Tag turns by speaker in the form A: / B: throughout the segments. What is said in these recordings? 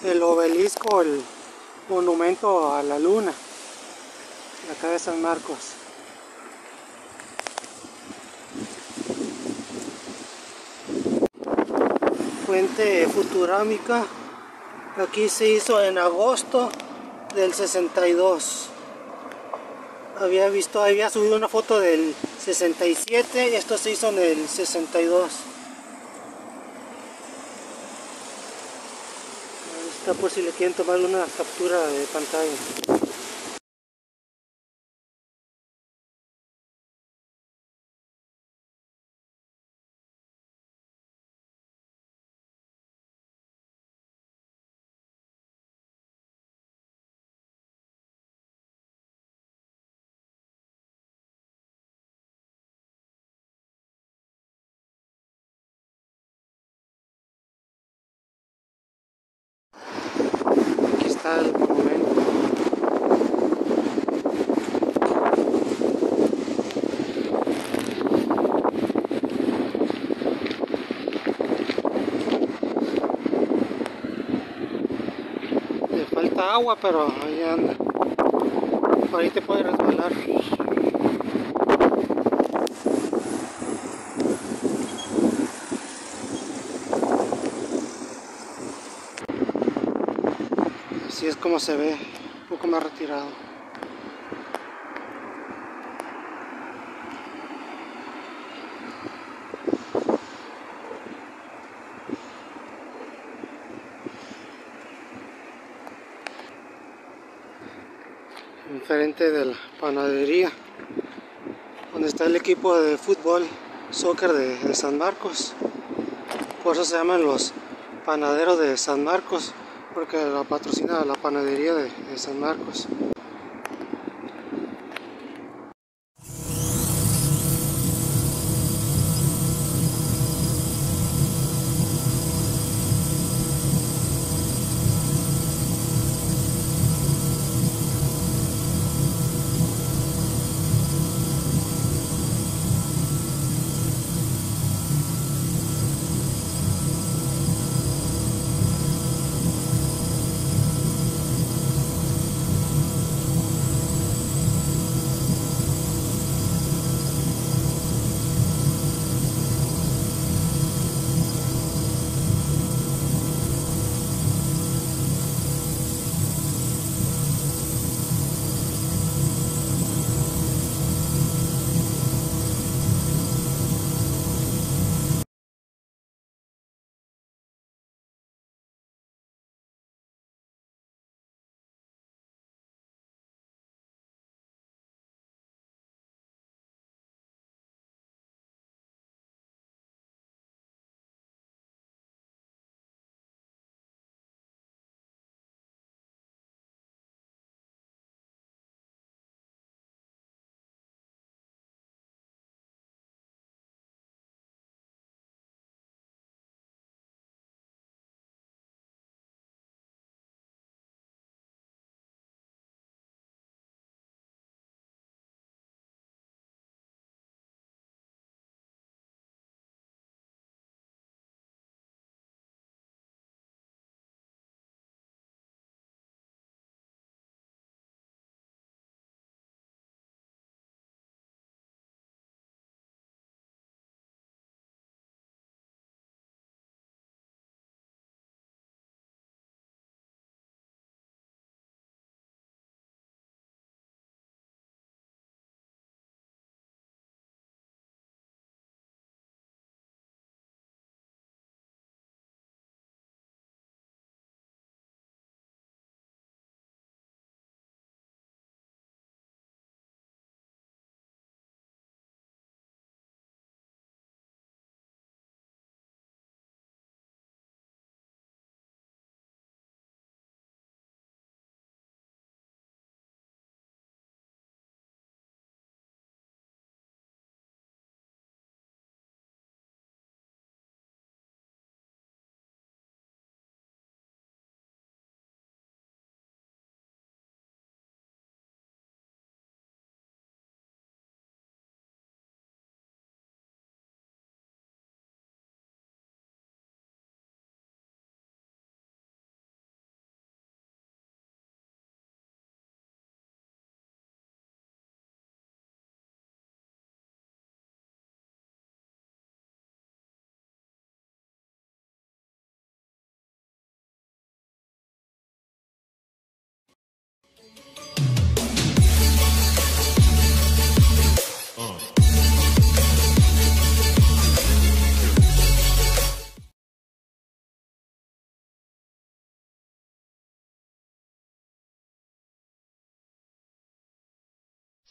A: el obelisco, el monumento a la luna, acá de San Marcos. Fuente futurámica, aquí se hizo en agosto del 62. Había subido una foto del 67 y esto se hizo en el 62. Ahí está por si le quieren tomar una captura de pantalla. Aquí está el monumento. Le falta agua, pero ahí anda. Por ahí te puede resbalar. Así es como se ve, un poco más retirado. Enfrente de la panadería, donde está el equipo de fútbol, soccer de San Marcos. Por eso se llaman los panaderos de San Marcos, porque la patrocina la panadería de San Marcos.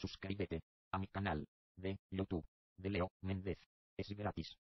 B: Suscríbete a mi canal de YouTube de Leo Méndez. Es gratis.